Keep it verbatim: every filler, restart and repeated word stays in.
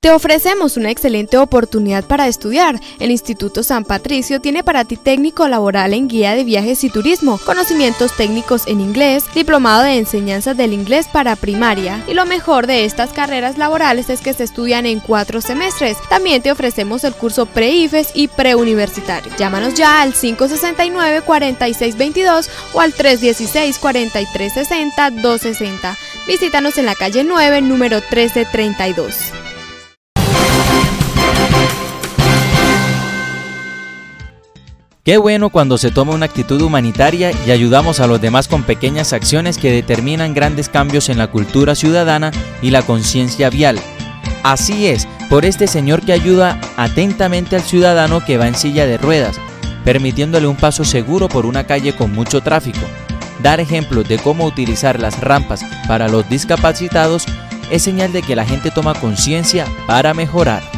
Te ofrecemos una excelente oportunidad para estudiar. El Instituto San Patricio tiene para ti técnico laboral en guía de viajes y turismo, conocimientos técnicos en inglés, diplomado de enseñanzas del inglés para primaria. Y lo mejor de estas carreras laborales es que se estudian en cuatro semestres. También te ofrecemos el curso pre-I F E S y preuniversitario. Llámanos ya al cinco sesenta y nueve, cuarenta y seis veintidós o al tres dieciséis, cuarenta y tres sesenta, doscientos sesenta. Visítanos en la calle nueve, número trece treinta y dos. Qué bueno cuando se toma una actitud humanitaria y ayudamos a los demás con pequeñas acciones que determinan grandes cambios en la cultura ciudadana y la conciencia vial. Así es, por este señor que ayuda atentamente al ciudadano que va en silla de ruedas, permitiéndole un paso seguro por una calle con mucho tráfico. Dar ejemplos de cómo utilizar las rampas para los discapacitados es señal de que la gente toma conciencia para mejorar.